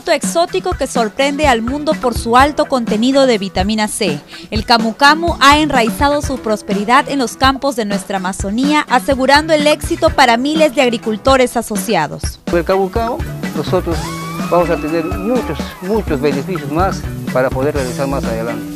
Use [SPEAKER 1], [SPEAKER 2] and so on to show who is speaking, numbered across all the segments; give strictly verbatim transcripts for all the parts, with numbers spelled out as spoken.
[SPEAKER 1] fruto exótico que sorprende al mundo por su alto contenido de vitamina C. El camu camu ha enraizado su prosperidad en los campos de nuestra Amazonía, asegurando el éxito para miles de agricultores asociados.
[SPEAKER 2] Con el camu camu nosotros vamos a tener muchos, muchos beneficios más para poder realizar más adelante.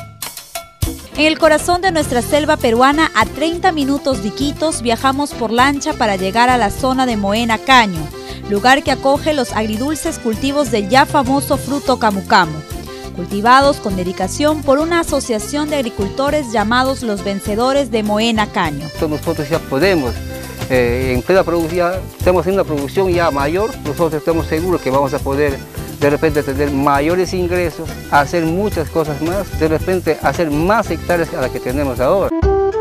[SPEAKER 1] En el corazón de nuestra selva peruana, a treinta minutos de Iquitos, viajamos por lancha para llegar a la zona de Moena Caño, lugar que acoge los agridulces cultivos del ya famoso fruto camu camu, cultivados con dedicación por una asociación de agricultores llamados los Vencedores de Moena Caño.
[SPEAKER 2] Nosotros ya podemos, eh, en plena producción, estamos en una producción ya mayor, nosotros estamos seguros que vamos a poder de repente tener mayores ingresos, hacer muchas cosas más, de repente hacer más hectáreas a las que tenemos ahora.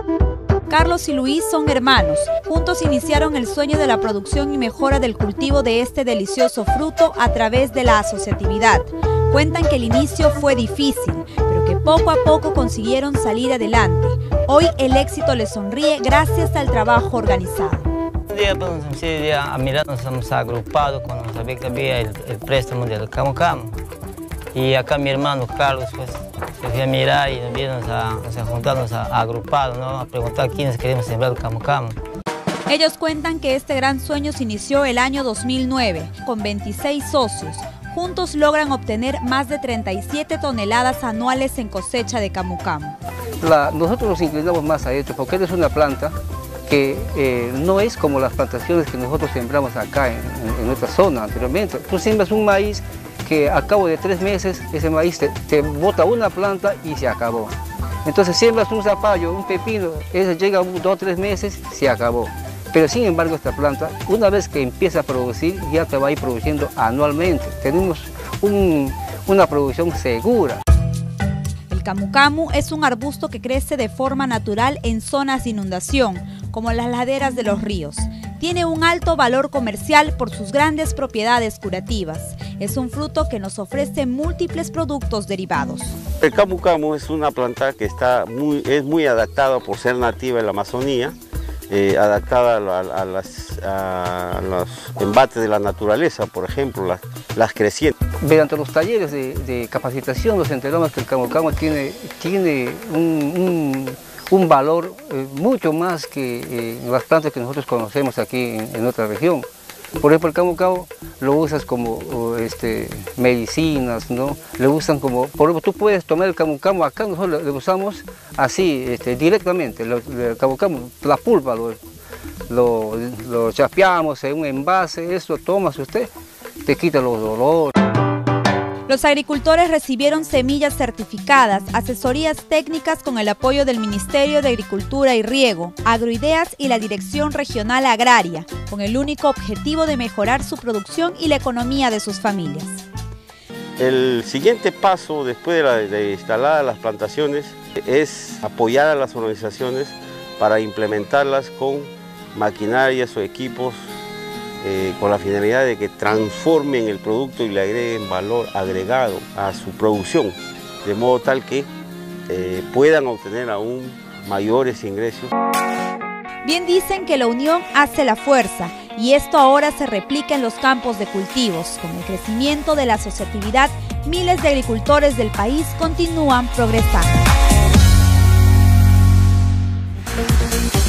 [SPEAKER 1] Carlos y Luis son hermanos. Juntos iniciaron el sueño de la producción y mejora del cultivo de este delicioso fruto a través de la asociatividad. Cuentan que el inicio fue difícil, pero que poco a poco consiguieron salir adelante. Hoy el éxito les sonríe gracias al trabajo organizado.
[SPEAKER 3] Un día, pues, un día a mirar, nos hemos agrupado cuando sabía que había el, el préstamo del camu camu. Y acá mi hermano Carlos, pues, se fue a mirar y nos vimos a, o sea, juntarnos a, a agrupar, ¿no? A preguntar quiénes queremos sembrar el camu camu.
[SPEAKER 1] Ellos cuentan que este gran sueño se inició el año dos mil nueve, con veintiséis socios. Juntos logran obtener más de treinta y siete toneladas anuales en cosecha de camu camu.
[SPEAKER 2] La, nosotros nos inclinamos más a esto porque es una planta que eh, no es como las plantaciones que nosotros sembramos acá en, en, en nuestra zona anteriormente. Tú siembras un maíz que a cabo de tres meses ese maíz te, te bota una planta y se acabó. Entonces siembras un zapallo, un pepino, ese llega un, dos o tres meses, se acabó. Pero sin embargo esta planta, una vez que empieza a producir, ya te va a ir produciendo anualmente. Tenemos un, una producción segura.
[SPEAKER 1] El camu camu es un arbusto que crece de forma natural en zonas de inundación, como las laderas de los ríos. Tiene un alto valor comercial por sus grandes propiedades curativas. Es un fruto que nos ofrece múltiples productos derivados.
[SPEAKER 4] El camu camu es una planta que está muy, es muy adaptada por ser nativa en la Amazonía, eh, adaptada a, a, las, a los embates de la naturaleza, por ejemplo, las, las crecientes.
[SPEAKER 2] Mediante los talleres de, de capacitación nos enteramos que el camu camu tiene, tiene un, un, un valor eh, mucho más que eh, las plantas que nosotros conocemos aquí en, en otra región. Por ejemplo, el camu camu lo usas como este, medicinas, ¿no? Le usan como, por ejemplo, tú puedes tomar el camu camu, acá nosotros lo usamos así, este, directamente, lo, el camu camu, la pulpa, lo, lo, lo chapeamos en un envase, eso tomas usted, te quita los dolores.
[SPEAKER 1] Los agricultores recibieron semillas certificadas, asesorías técnicas con el apoyo del Ministerio de Agricultura y Riego, Agroideas y la Dirección Regional Agraria, con el único objetivo de mejorar su producción y la economía de sus familias.
[SPEAKER 4] El siguiente paso, después de, la, de instaladas las plantaciones, es apoyar a las organizaciones para implementarlas con maquinarias o equipos Eh, con la finalidad de que transformen el producto y le agreguen valor agregado a su producción, de modo tal que eh, puedan obtener aún mayores ingresos.
[SPEAKER 1] Bien dicen que la unión hace la fuerza, y esto ahora se replica en los campos de cultivos. Con el crecimiento de la asociatividad, miles de agricultores del país continúan progresando.